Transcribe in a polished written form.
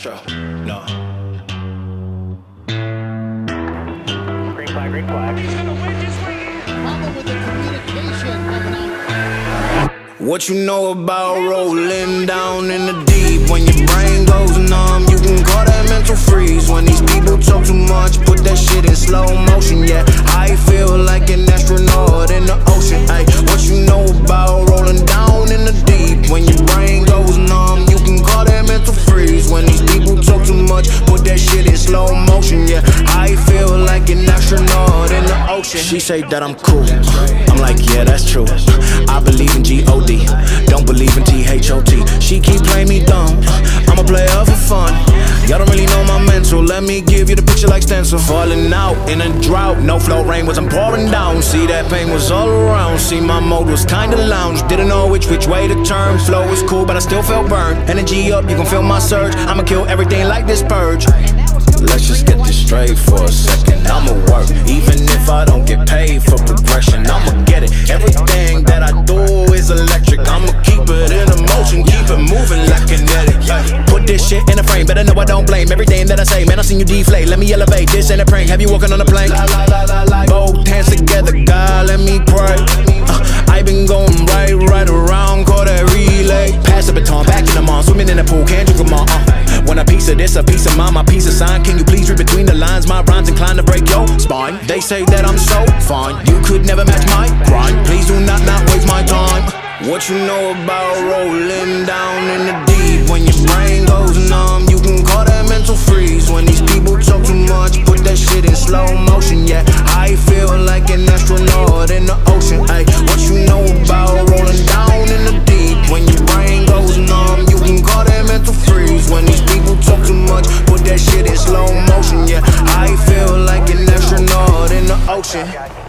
Astro. No. Green flag, green flag. He's gonna win this right here. Problem with the communication coming out. What you know about rolling down in the deep? When your brain goes numb, you can call that mental freeze. When these people talk too much, put that shit in slow motion. Yeah, I feel like an astronaut in the ocean. Ay, what you know about rolling down in the deep? When your brain goes numb, you can call that mental freeze. When these people talk too much, put that shit in slow motion. Yeah, I feel like an astronaut in the ocean. She say that I'm cool, I'm like, yeah, that's true. I believe in G-O-D, don't believe in T-H-O-T. She keep playing me dumb, I'm a player for fun. Y'all don't really know my mental, let me give you the picture like stencil. Falling out in a drought, no flow rain was I'm pouring down. See that pain was all around, see my mode was kinda lounge. Didn't know which way to turn, flow was cool but I still felt burned. Energy up, you can feel my surge, I'ma kill everything like this purge. Let's just get this straight for a second. I'ma work, even if I don't get paid for progression. I'ma get it, everything that I do is electric. I'ma keep it in motion, keep it moving like kinetic. Put this shit in a frame, better know I don't blame everything that I say. Man, I seen you deflate, let me elevate. This ain't a prank, have you walking on a plane? Both hands together, God, let me pray. I been going right around, call that relay. Pass the baton, back in the mall, swimming in the pool, can't drink them all. Want a piece of this, a piece of mine, my piece of sign. Can you please read between the lines? My rhymes inclined to break your spine. They say that I'm so fine, you could never match my grind. Please do not waste my time. What you know about rolling down in the deep? When your brain goes numb, you can call that mental freeze. When these people talk too much, put that shit in slow motion. Yeah, I feel like an astronaut in the ocean. Ay, what you know about rolling down in the deep? When your brain goes numb, you can call that mental freeze. When these people talk too much, put that shit in slow motion. Yeah, I feel like an astronaut in the ocean.